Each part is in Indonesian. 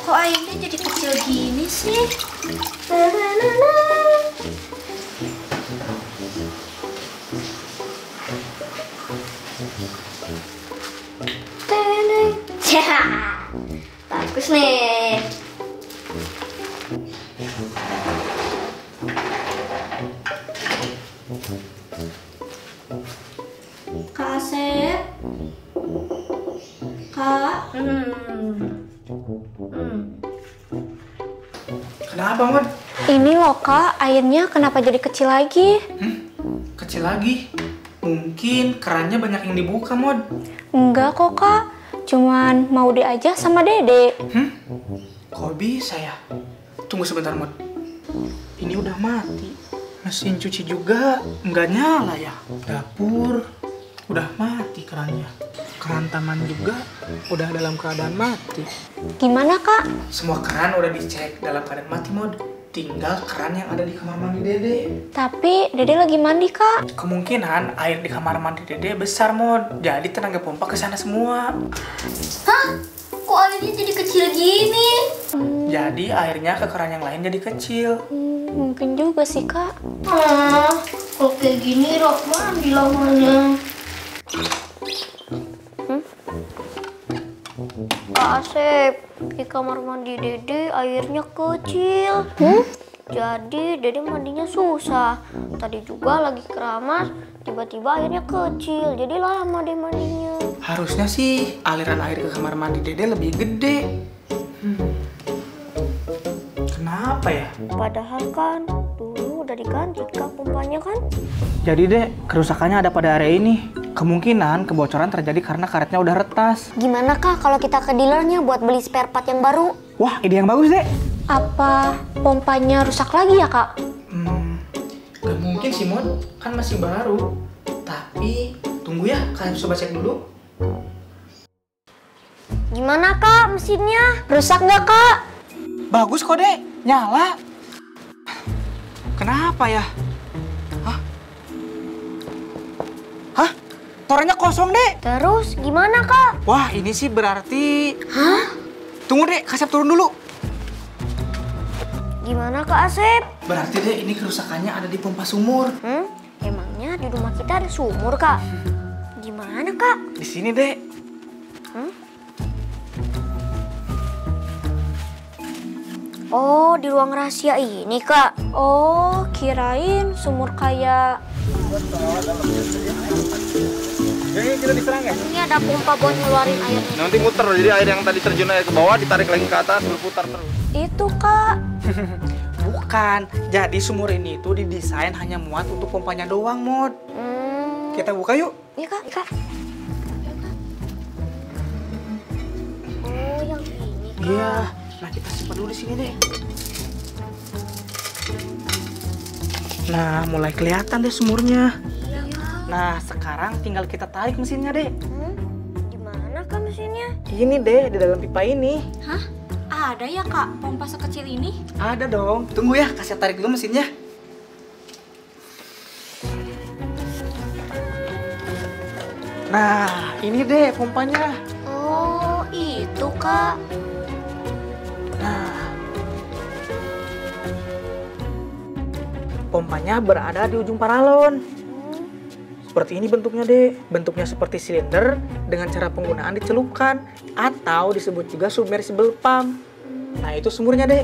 Kok airnya jadi kecil gini sih? Ya, bagus nih. Kak Asep, Kak. Kenapa, Mod? Ini loh Kak, airnya kenapa jadi kecil lagi? Kecil lagi? Mungkin kerannya banyak yang dibuka, Mod. Enggak kok Kak, cuman mau aja sama Dede. Kok bisa ya? Tunggu sebentar, Mod. Ini udah mati. Mesin cuci juga nggak nyala ya. Dapur udah mati kerannya. Keran taman juga udah dalam keadaan mati. Gimana Kak? Semua keran udah dicek dalam keadaan mati, Mod. Tinggal keran yang ada di kamar mandi Dede. Tapi Dede lagi mandi Kak. Kemungkinan air di kamar mandi Dede besar, Mod. Jadi tenaga pompa ke sana semua. Hah? Kok airnya jadi kecil gini? Jadi airnya ke keran yang lain jadi kecil. Mungkin juga sih Kak. Kalau kayak gini Rok mandi lamanya. Kak Asep, di kamar mandi Dede airnya kecil. Jadi Dede mandinya susah. Tadi juga lagi keramas, tiba-tiba airnya kecil. Jadi lama deh mandinya. Harusnya sih aliran air ke kamar mandi Dede lebih gede. Kenapa ya? Padahal kan dulu udah diganti Kak pompanya kan? Jadi Dek, kerusakannya ada pada area ini. Kemungkinan kebocoran terjadi karena karetnya udah retas. Gimana Kak kalau kita ke dealernya buat beli spare part yang baru? Wah, ide yang bagus, Dek. Apa pompanya rusak lagi ya Kak? Gak mungkin sih, Mod. Kan masih baru. Tapi, tunggu ya, kalian coba cek dulu. Gimana Kak mesinnya? Rusak nggak Kak? Bagus kok, Dek. Nyala. Kenapa ya? Hah? Torennya kosong, Dek. Terus gimana Kak? Wah, ini sih berarti... Tunggu, Dek. Kasep turun dulu. Gimana Kak Asep? Berarti, Dek, ini kerusakannya ada di pompa sumur. Emangnya di rumah kita ada sumur Kak? Gimana Kak? Di sini, Dek. Oh, di ruang rahasia ini Kak. Oh, kirain sumur kayak... Jadi kita diserang ya? Ini ada pompa buat ngeluarin airnya. Nanti muter, jadi air yang tadi terjun air ke bawah ditarik lagi ke atas, berputar terus. Itu Kak. Bukan. Jadi sumur ini itu didesain hanya muat untuk pompanya doang, Mod. Kita buka yuk. Iya Kak, Kak. Oh, yang ini Kak. Iya. Nah, kita simpan dulu di sini, deh. Nah, mulai kelihatan deh sumurnya. Iya Kak. Nah, sekarang tinggal kita tarik mesinnya, deh. Gimana Kak mesinnya? Ini, deh, di dalam pipa ini. Hah? Ada ya Kak pompa sekecil ini? Ada dong. Tunggu ya, kasih tarik dulu mesinnya. Nah, ini deh pompanya. Oh, itu Kak. Nah, pompanya berada di ujung paralon. Seperti ini bentuknya, deh. Bentuknya seperti silinder dengan cara penggunaan dicelupkan atau disebut juga submersible pump. Nah, itu sumurnya, deh.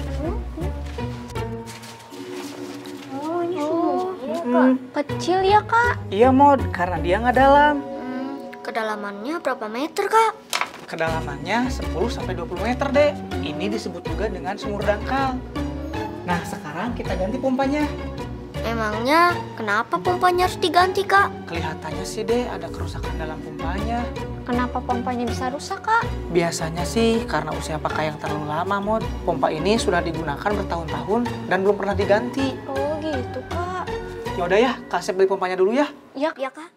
Oh, ini sumurnya Kak. Kecil ya Kak? Iya, Mod, karena dia nggak dalam. Kedalamannya berapa meter Kak? Kedalamannya 10-20 meter, deh. Ini disebut juga dengan sumur dangkal. Nah, sekarang kita ganti pompanya. Emangnya kenapa pompanya harus diganti Kak? Kelihatannya sih, deh, ada kerusakan dalam pompanya. Kenapa pompanya bisa rusak Kak? Biasanya sih karena usia pakai yang terlalu lama, Mod. Pompa ini sudah digunakan bertahun-tahun dan belum pernah diganti. Oh gitu Kak. Yaudah ya, Kak Asep beli pompanya dulu ya. Ya, Ya Kak.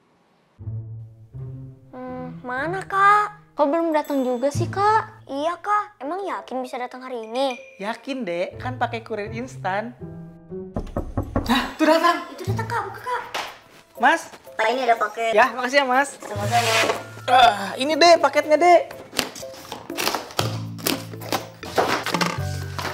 Mana Kak? kok belum datang juga sih Kak? Iya Kak, emang yakin bisa datang hari ini? Yakin, deh, kan pakai kurir instan. Nah, tuh datang. Itu datang Kak, buka Kak. Mas. Pak ini ada paket. Ya, makasih ya, Mas. Sama-sama. Ini deh paketnya, deh.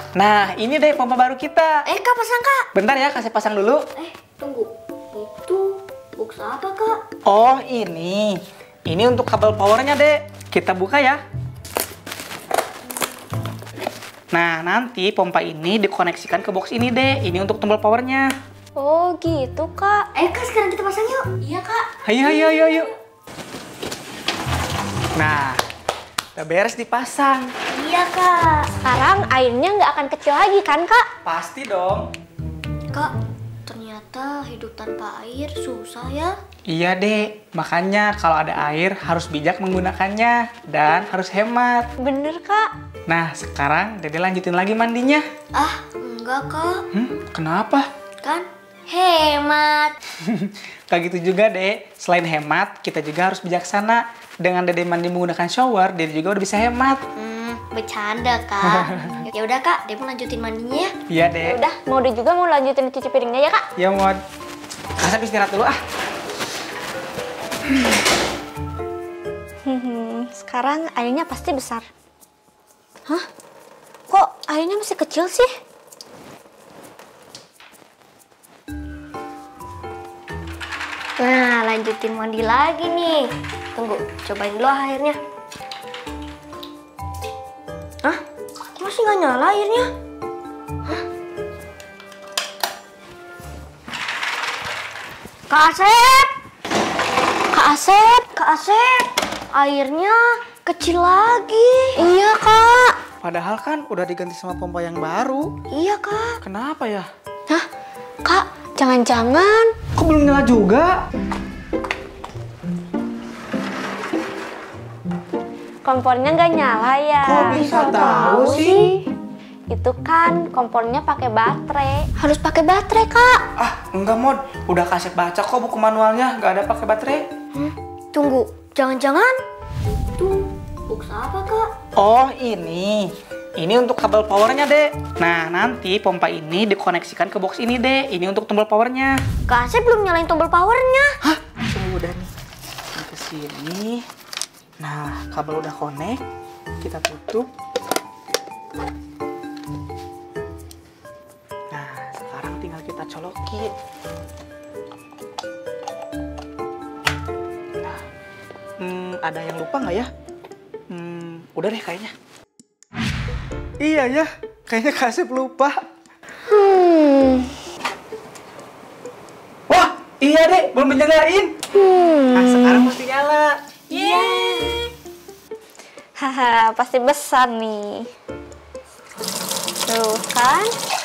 Nah, ini deh pompa baru kita. Kak pasang kak. Bentar ya, kasih pasang dulu. Tunggu. Itu box apa kak? Oh, ini. Ini untuk kabel powernya, Dek. Kita buka ya. Nah, nanti pompa ini dikoneksikan ke box ini, Dek. Ini untuk tombol powernya. Oh gitu kak. Kak sekarang kita pasang yuk. Iya kak. Ayo. Nah, udah beres dipasang. Iya kak. Sekarang airnya nggak akan kecil lagi kan kak? Pasti dong. Kak, ternyata hidup tanpa air susah ya. Iya, Dek. Makanya kalau ada air harus bijak menggunakannya dan harus hemat. Bener kak. Nah, sekarang Dede lanjutin lagi mandinya. Enggak kak. Kenapa? Kan hemat. Kayak gitu juga, Dek. Selain hemat, kita juga harus bijaksana. Dengan Dede mandi menggunakan shower, Dede juga udah bisa hemat. Bercanda kak. Ya udah kak, Dede mau lanjutin mandinya ya. Iya, Dek. Udah, mau dia juga mau lanjutin cuci piringnya ya kak? Ya, Mod. Kasih istirahat dulu ah. Sekarang airnya pasti besar. Hah? Kok airnya masih kecil sih? Nah, lanjutin mandi lagi nih. Tunggu, cobain dulu airnya. Hah? Kok masih nggak nyala airnya? Hah? Kak Asep! Kak Asep! Kak Asep! Airnya kecil lagi. Iya kak. Padahal kan udah diganti sama pompa yang baru. Iya kak. Kenapa ya? Hah? Kak, jangan-jangan. Kok belum nyala juga? Kompornya nggak nyala ya? Kok bisa tahu sih? Itu kan kompornya pakai baterai. Harus pakai baterai kak. Ah, enggak, Mod. Udah kasih baca kok buku manualnya. Nggak ada pakai baterai. Tunggu, jangan-jangan itu box apa kak? Oh, ini. Ini untuk kabel powernya, Dek. Nah, nanti pompa ini dikoneksikan ke box ini, Dek. Ini untuk tombol powernya. Kak Asep belum nyalain tombol powernya. Hah? Tunggu udah nih. Ini ke sini. Nah, kabel udah connect. Kita tutup. Nah, sekarang tinggal kita colokin. Nah, ada yang lupa nggak ya? Udah deh kayaknya. Iya ya, kayaknya Kasih lupa. Wah, iya deh, belum dinyalain. Nah, sekarang mesti nyala. Yeay. Haha, pasti besar nih. Tuh kan?